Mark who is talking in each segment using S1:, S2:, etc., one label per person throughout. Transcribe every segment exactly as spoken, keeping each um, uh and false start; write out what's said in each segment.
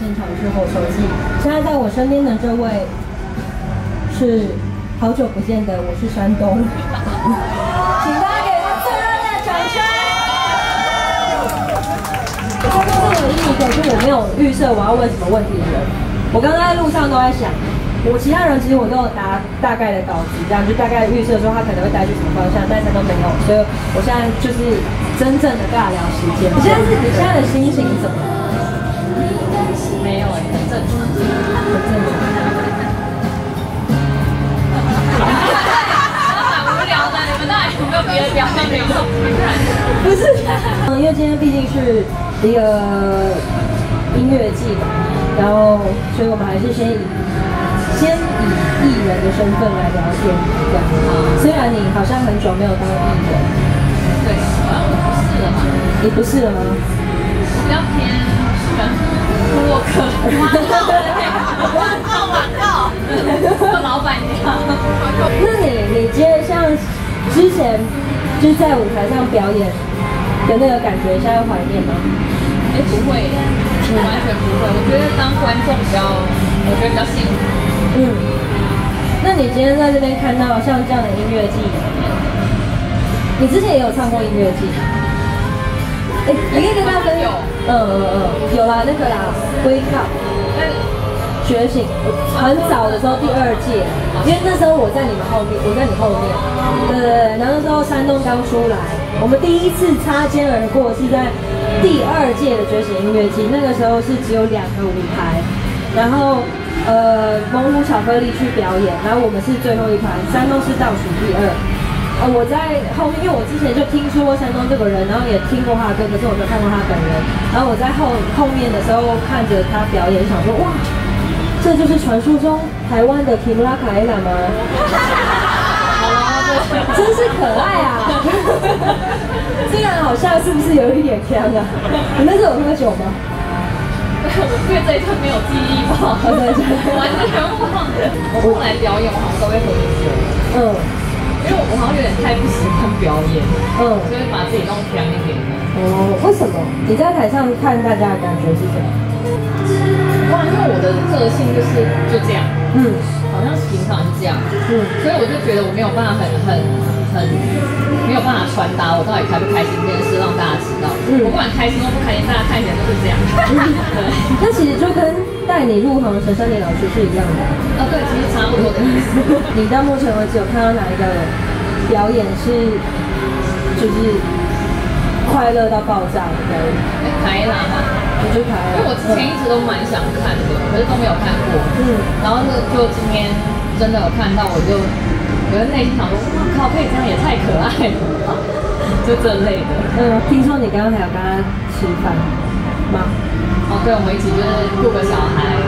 S1: 现场是吼手机。现在在我身边的这位是好久不见的，我是山东，请大家给他最热烈的掌声。我山东是唯一一个就我没有预设我要问什么问题的人。我刚刚在路上都在想，我其他人其实我都有答大概的稿子，这样就大概预设说他可能会带去什么方向，但是都没有，所以我现在就是真正的尬聊时间。你现在是你现在的心情是怎么？
S2: 没有，很正常，
S1: 很正常。
S2: 蛮无聊的，你们到底有没有别的表现？有没有？
S1: 不是，嗯，因为今天毕竟是一个音乐季嘛，然后所以我们还是先以先以艺人的身份来聊天，这样。虽然你好像很久没有当艺人，
S2: 对，好像不是了嘛？
S1: 你不是了吗？
S2: 比较偏部落客，广告广告，做老板娘。
S1: 那你你觉得像之前就是在舞台上表演的那个感觉，现在怀念吗？
S2: 哎，不会，完全不会。我觉得当观众比较，我觉得比较幸福。
S1: 嗯。那你今天在这边看到像这样的音乐季，你之前也有唱过音乐季？哎，你可以跟他分有，嗯嗯嗯，有啦，那个啦 ，Wake Up， 觉醒，很早的时候第二届，因为那时候我在你们后面，我在你后面，对对对，然后那时候山东刚出来，我们第一次擦肩而过是在第二届的觉醒音乐季，那个时候是只有两个舞台，然后呃，猛虎巧克力去表演，然后我们是最后一团，山东是倒数第二。呃，我在后面，因为我之前就听说山东这个人，然后也听过他的歌，可是我没有看过他本人。然后我在后后面的时候看着他表演，想说哇，这就是传说中台湾的提姆拉卡伊拉吗？真是可爱啊！虽然好像是不是有一点呛啊？你那时候有喝酒吗？
S2: 我对这一段没有记忆吧，
S1: 我完全
S2: 忘了。我后来表演，我好像都会喝酒。嗯。因为我好像有点太不习惯表演，嗯，所以把自己弄强一点的。
S1: 哦，为什么？你在台上看大家的感觉是什么？
S2: 哇，因为我的个性就是就这样，嗯，好像平常是这样，嗯，所以我就觉得我没有办法很很很没有办法传达我到底开不开心这件事让大家知道。嗯，我不管开心或不开心，大家看起来都是这样。对，
S1: 那其实就跟带你入行的陈珊妮老师是一样的。
S2: 啊，对，其实差不多的意思。
S1: 你到目前为止有看到哪一个表演是就是快乐到爆炸的表演？
S2: 哎，凯拉吧，
S1: 我就凯拉，
S2: 因为我之前一直都蛮想看的，可是都没有看过。嗯，然后呢，就今天真的有看到，我就我的内心想说，哇靠，可以这样也太可爱了，就这类的。
S1: 嗯，听说你刚刚还有跟他吃饭吗？
S2: 哦，对，我们一起就是雇个小孩。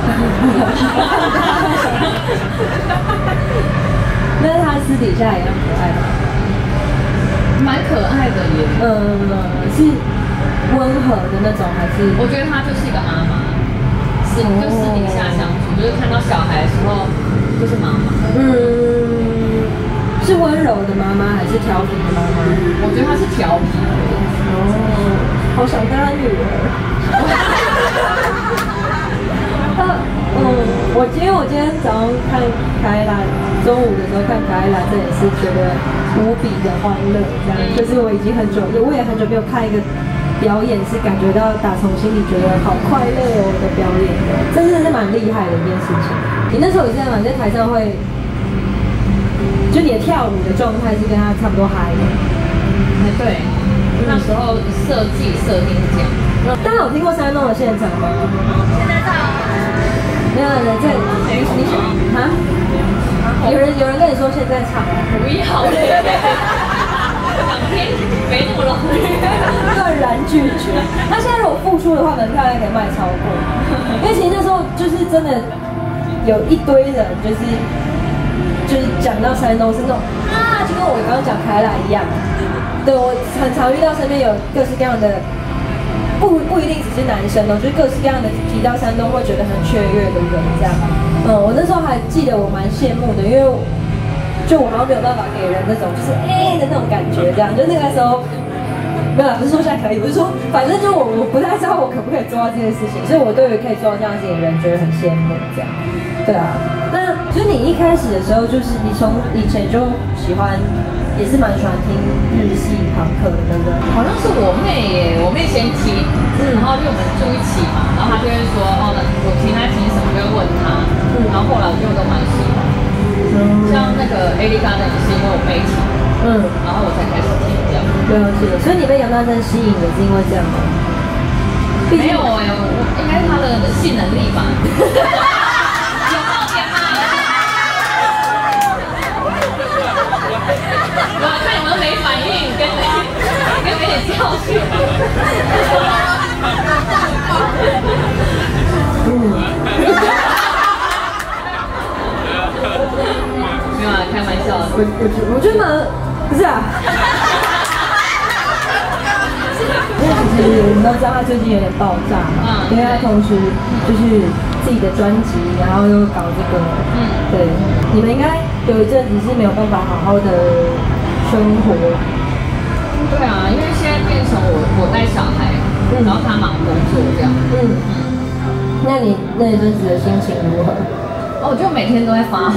S1: 那他私底下也很可爱吧？
S2: 蛮可爱的耶。
S1: 嗯，是温和的那种还是？
S2: 我觉得他就是一个妈妈，是就私底下相处，就是看到小孩的时候就是妈妈。嗯，
S1: 是温柔的妈妈还是调皮的妈妈？
S2: 我觉得她是调皮的。
S1: 哦，好想当他女儿。嗯，我因为我今天早上看凯拉，中午的时候看凯拉，这也是觉得无比的欢乐，这样，就是我已经很久，我也很久没有看一个表演，是感觉到打从心里觉得好快乐哦的表演的，真的是蛮厉害的一件事情。你那时候也在嘛，你在台上会，就你的跳舞的状态是跟他差不多嗨的。
S2: 哎，对，那时候设计设定是这样。
S1: 大家有听过山东的现场吗？
S2: 现在在。
S1: 没有人在，你你啊？有人有人跟你说现在唱，
S2: 不要，想听没那么容易，
S1: 断然拒绝。他现在如果复出的话，门票应该可以卖超过。因为其实那时候就是真的有一堆人，就是就是讲到山东是那种啊，就跟我刚刚讲凯拉一样。对，我很常遇到身边有各式各样的。不不一定只是男生哦，就是各式各样的提到山东会觉得很雀跃的人这样。嗯，我那时候还记得我蛮羡慕的，因为就我好像没有办法给人那种就是哎、欸、的那种感觉，这样就那个时候没有，不是说现在可以，不是说，反正就我我不太知道我可不可以做到这件事情，所以我对于可以做到这样事情的人觉得很羡慕，这样。对啊，那就是你一开始的时候，就是你从以前就喜欢，也是蛮喜欢听日系朋克的，对不对？
S2: 好像是我妹耶，我妹先听，嗯，然后因为我们住一起嘛，然后她就会说，哦，我听她听什么，就会问她，嗯，然后后来我就都蛮喜欢。嗯，像那个 Lady Gaga 也是因为我妹听，嗯，然后我才开始听这样。
S1: 对啊，是的，所以你被杨大正吸引也是因为这样吗？
S2: 没有哎，我应该是他的性能力吧。有爆点吗？我看你们没反应，跟跟给你教训。没有啊，开玩笑的。
S1: 我我我觉得蛮不是啊。因为其实我们都知道他最近有点爆炸嘛，因为他同时就是自己的专辑，然后又搞这个，嗯，对，你们应该有一阵子是没有办法好好的生活。
S2: 对啊，因为现在变成我我带小孩，嗯、然后他忙工作这样。嗯嗯。
S1: 那你那一阵子的心情如何？
S2: 哦，我就每天都在发火。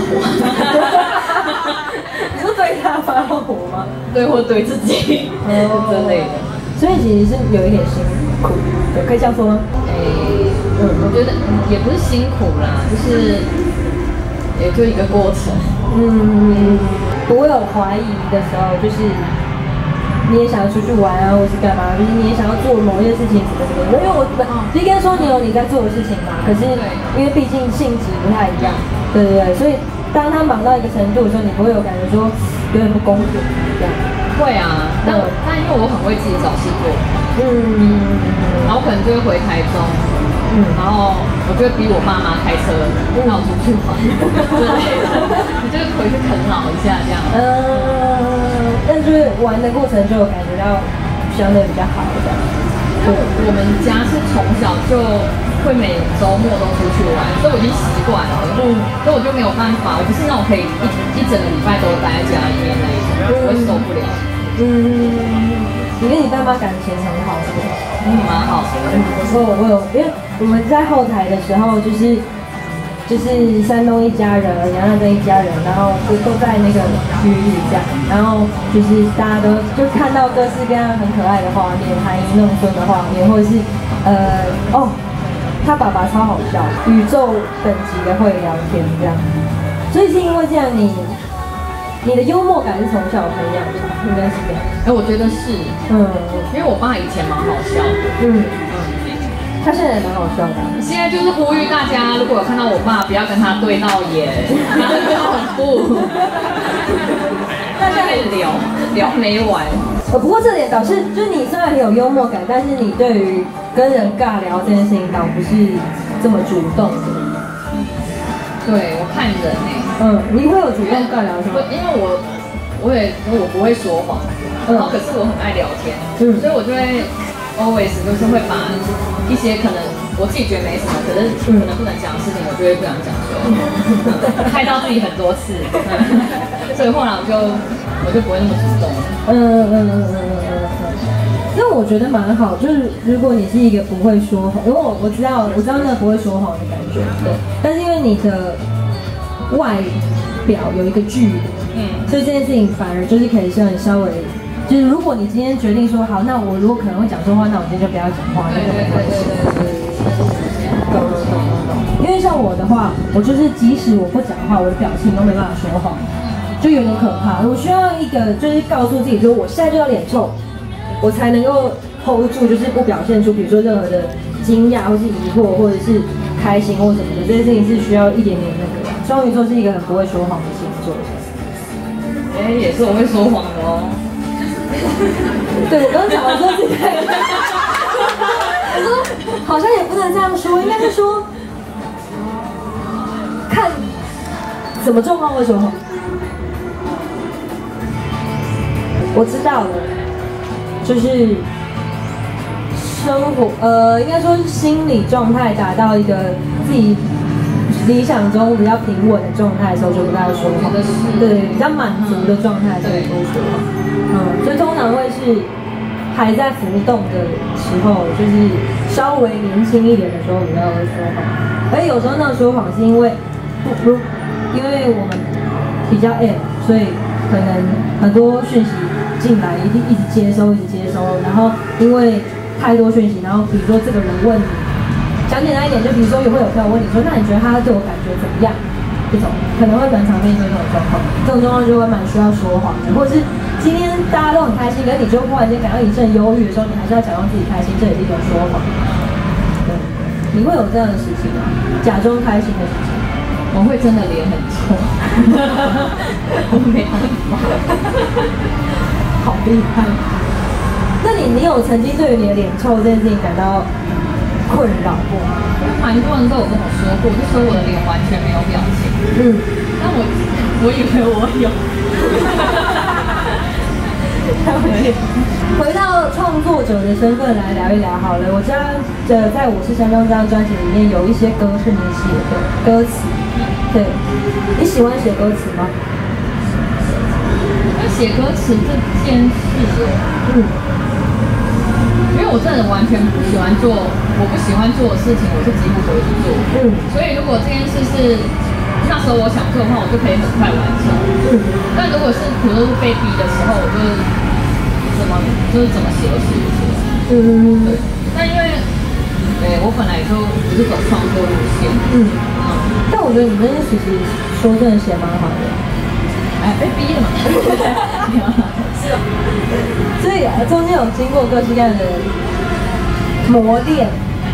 S1: 你说对他发火吗？
S2: 对，或对自己之类的。
S1: 所以其实是有一点辛苦，对，可以这样说吗？
S2: 哎、欸，嗯，我觉得也不是辛苦啦，就是也就一个过程。
S1: 嗯，我有怀疑的时候，就是你也想要出去玩啊，或是干嘛，就是你也想要做某一件事情什么什么。因为我其实跟说你有你在做的事情嘛，可是因为毕竟性质不太一样，对对对，所以当他忙到一个程度的时候，你不会有感觉说有点不公平这样。
S2: 会啊，但我但因为我很会自己找事做，嗯，然后我可能就会回台中，嗯，然后我就会逼我爸妈开车带我出去玩，之类的，你就回去啃老一下这样。
S1: 嗯，但是玩的过程就有感觉到相对比较好这样。
S2: 对，我们家是从小就会每周末都出去玩，所以我已经习惯了，嗯，所以我就没有办法，我不是那种可以一一整个礼拜都待在家里面那一种，我会受不了。嗯，
S1: 你跟你爸妈感情很好是吗？
S2: 嗯，蛮好的。
S1: 我说我有，因为我们在后台的时候，就是就是山东一家人，杨大正一家人，然后就都在那个区域这样，然后就是大家都就看到各式各样很可爱的画面，含饴弄孙的画面，或者是呃哦，他爸爸超好笑，宇宙等级的会聊天这样，所以是因为这样你。你的幽默感是从小培养的，应该是这样。
S2: 哎、欸，我觉得是，嗯，因为我爸以前蛮好笑的，嗯嗯，
S1: 他现在也蛮好笑的。
S2: 现在就是呼吁大家，如果有看到我爸，不要跟他对到眼，他很恐怖。大家可以聊聊没完。
S1: 呃，不过这点倒是，就是你虽然很有幽默感，但是你对于跟人尬聊这件事情，倒不是这么主动的。
S2: 对，我看人哎、欸。
S1: 嗯，你会有主动尬聊是吗？
S2: 因为我，我也我不会说谎，然后可是我很爱聊天，嗯，所以我就会 always 就是会把一些可能我自己觉得没什么，可是可能不能讲的事情，我就会不想讲出来，害到自己很多次，所以后来我就我就不会那么主动。嗯嗯嗯嗯嗯
S1: 嗯。那我觉得蛮好，就是如果你是一个不会说谎，因为我我知道我知道那个不会说谎的感觉，对，但是因为你的。外表有一个距离，嗯，所以这件事情反而就是可以让你稍微，就是如果你今天决定说好，那我如果可能会讲错话，那我今天就不要讲话，那个没关系。懂懂懂懂懂。因为像我的话，我就是即使我不讲话，我的表情都没办法说谎，就有点可怕。我需要一个就是告诉自己说，我现在就要脸臭，我才能够 hold 住，就是不表现出比如说任何的惊讶或是疑惑或者是开心或什么的，这件事情是需要一点点那个。双鱼座是一个很不会说谎的星座。
S2: 哎、欸，也是我会说谎的哦。
S1: 对，我刚刚讲完之后自己在，我说好像也不能这样说，应该是说看什么状况会说谎。我知道了，就是生活，呃，应该说是心理状态达到一个自己。理想中比较平稳的状态的时候就不太说谎，对，比较满足的状态才会多说谎。嗯，所以通常会是还在浮动的时候，就是稍微年轻一点的时候，比较会说谎。而有时候那个说谎是因为不不，因为我们比较 M， 所以可能很多讯息进来，一定一直接收，一直接收，然后因为太多讯息，然后比如说这个人问你，讲简单一点，就比如说也会有朋友问你说，那你觉得他对我感觉怎么样？这种可能会蛮常面对这种状况，这种状况就会蛮需要说谎的，或者是今天大家都很开心，可是你就忽然间感到一阵忧郁的时候，你还是要假装自己开心，这也是一种说谎。对，你会有这样的事情吗？假装开心的事情？
S2: 我会真的脸很臭，我没办法，
S1: 好厉害。那你你有曾经对于你的脸臭这件事情感到困扰过吗？
S2: 蛮多人都有跟我说过，就说我的脸完全没有表情。嗯，但我我以为我有。
S1: 回到创作者的身份来聊一聊好了。我知道的，在我是香香这张专辑里面有一些歌是你写的歌词，对，你喜欢写歌词吗？
S2: 那写歌词这件事，嗯。因为我这人完全不喜欢做我不喜欢做的事情，我是几乎不会去做。嗯，所以如果这件事是那时候我想做的话，我就可以很快完成。嗯，但如果是比如说是被逼的时候，我就是怎么就是怎么写都写不出来。嗯嗯嗯。对，但因为对我本来就不是走创作路线。嗯嗯。
S1: 但我觉得你这件事其实说真的写蛮好的。
S2: 哎，被逼的嘛。是啊。
S1: 所以中间有经过各式各样的磨练。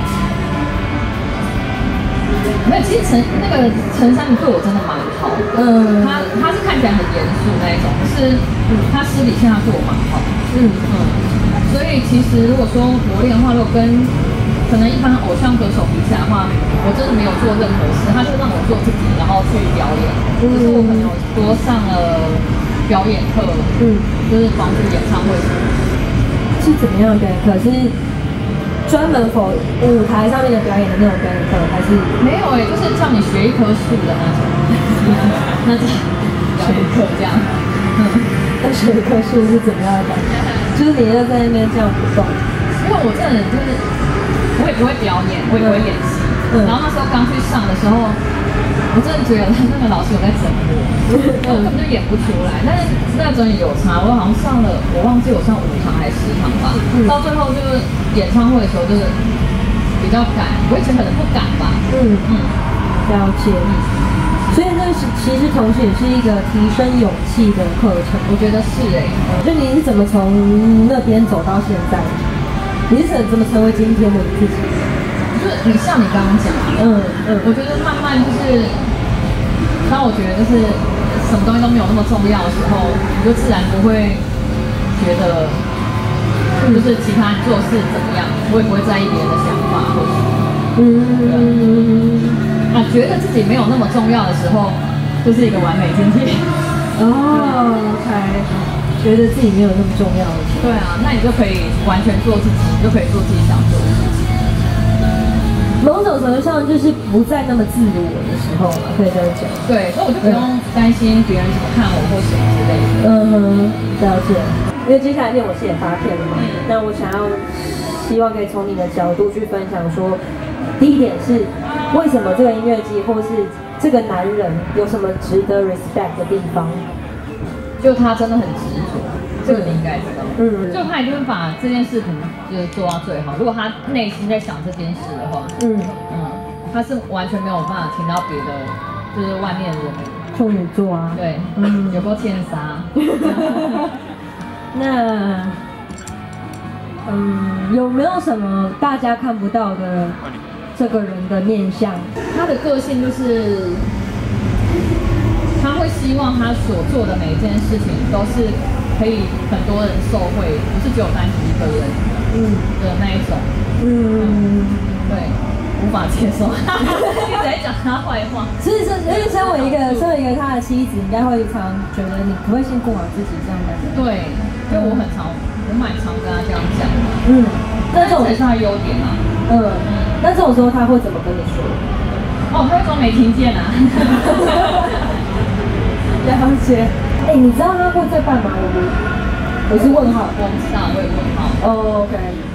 S2: 没有，其实陈那个陈珊妮对我真的蛮好的。嗯，他他是看起来很严肃那一种，可是他私底下对我蛮好的。嗯嗯。所以其实如果说磨练的话，如果跟可能一般偶像歌手比起来的话，我真的没有做任何事，他就让我做自己，然后去表演。嗯，就是我可能有多上了表演课，嗯，就是帮助演唱会。
S1: 是怎么样的表演课？是专门否舞台上面的表演的那种表演课，还是
S2: 没有哎、欸，就是叫你学一棵树的那种，那种学一棵这样。
S1: 嗯，那学一棵树是怎么样的感觉？就是你要在那边这样不动。
S2: 因为我这人就是我也不会表演，我也不会演戏。嗯、然后那时候刚去上的时候，我真的觉得那个老师有在整我，我根本就演不出来。但是那个真的有差，我好像上了，我忘记我上五堂还是十堂吧。嗯、到最后就是演唱会的时候，就是比较赶，我以前可能不敢吧。嗯嗯，
S1: 了解。所以这是其实同时也是一个提升勇气的课程，
S2: 我觉得是哎、欸。
S1: 就你是怎么从那边走到现在？你是怎么成为今天的你自己？
S2: 就是你像你刚刚讲，嗯嗯，我觉得慢慢就是，当我觉得就是什么东西都没有那么重要的时候，你就自然不会觉得，就是其他人做事怎么样，我也不会在意别人的想法或者，嗯，啊，觉得自己没有那么重要的时候，就是一个完美境界。
S1: 哦 ，OK， 觉得自己没有那么重要的时候，
S2: 对啊，那你就可以完全做自己，你就可以做自己想做的事情。
S1: 某种程度上就是不再那么自我的时候嘛，可以这样讲。
S2: 对，所以我就不用担心别人怎么看我或什么之类的。
S1: 嗯哼，了解。因为接下来片我是也发片了嘛，嗯、那我想要希望可以从你的角度去分享说，第一点是为什么这个音乐季或是这个男人有什么值得 respect 的地方？
S2: 就他真的很执着。这个你应该知道，嗯，就他一定会把这件事情就是做到最好。如果他内心在想这件事的话，嗯嗯，他是完全没有办法听到别的，就是外面的人。
S1: 处女座啊，
S2: 对，嗯，有够欠杀。
S1: 那，嗯，有没有什么大家看不到的这个人的面相？
S2: 他的个性就是。他会希望他所做的每一件事情都是可以很多人受惠，不是只有单独一个人，嗯的那一种，嗯，对，无法接受，一直在讲他坏话。
S1: 所以说，因为身为一个身为一个他的妻子，应该会常觉得你不会先过好自己这样感觉。
S2: 对，因为我很常，我蛮常跟他这样讲的。
S1: 嗯，
S2: 那这种也是他的优点啊。
S1: 嗯，那这种时候他会怎么跟你说？
S2: 哦，他会说没听见啊。
S1: 了解，哎、欸，你知道他会在办马舞？ 我是问号。
S2: 我不知道，我也问号。
S1: 哦 ，OK。